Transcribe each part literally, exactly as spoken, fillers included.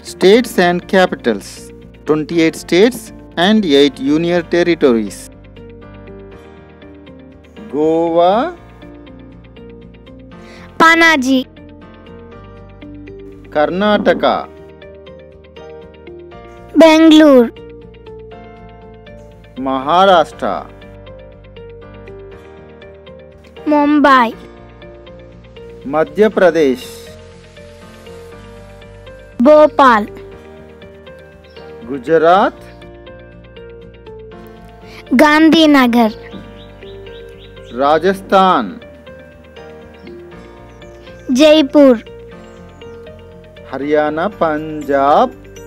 States and capitals. twenty-eight states and eight union territories. Goa, Panaji, Karnataka, Bangalore, Maharashtra, Mumbai, Madhya Pradesh, Bhopal, Gujarat, Gandhinagar, Rajasthan, Jaipur, Haryana, Punjab,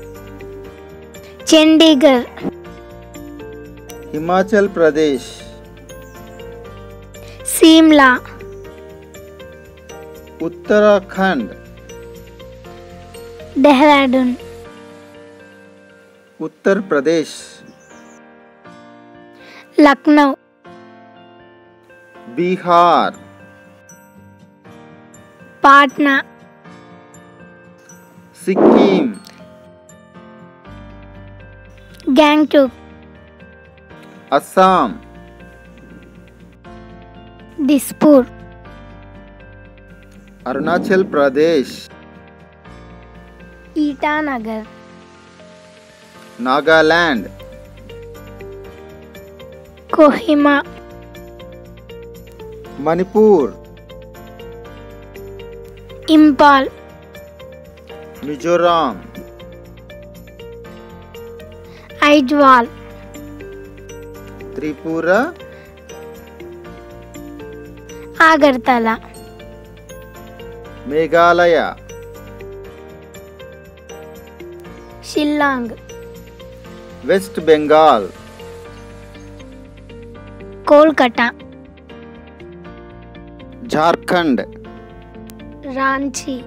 Chandigarh, Himachal Pradesh, Simla, Uttarakhand, Dehradun, Uttar Pradesh, Lucknow, Bihar, Patna, Sikkim, Gangtok, Assam, Dispur, Arunachal Pradesh, Itanagar, Nagaland, Kohima, Manipur, Impal, Mizoram, Aizawl, Tripura, Agartala, Meghalaya, Shillong, West Bengal, Kolkata, Jharkhand, Ranchi,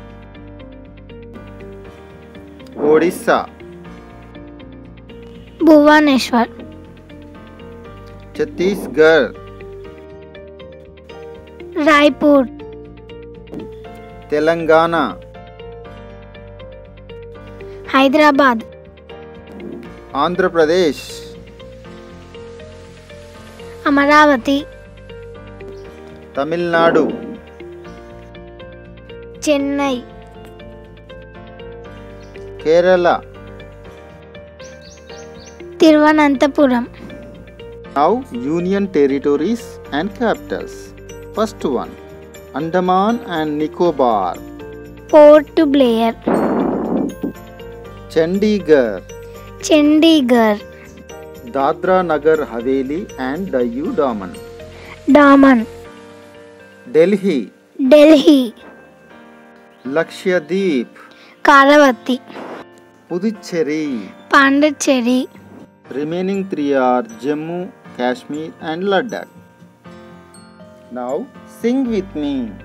Odisha, Bhubaneswar, Chhattisgarh, Raipur, Telangana, Hyderabad, Andhra Pradesh, Amaravati, Tamil Nadu, Chennai, Kerala. Thiruvananthapuram, Now union territories and capitals. First one, Andaman and Nicobar, Port Blair, Chandigarh, Chandigarh, Dadra Nagar Haveli and Dayu Daman, Daman, Delhi, Delhi, Lakshadweep, Karavati, Puducherry. Pondicherry, Remaining three are Jammu, Kashmir and Ladakh. Now sing with me.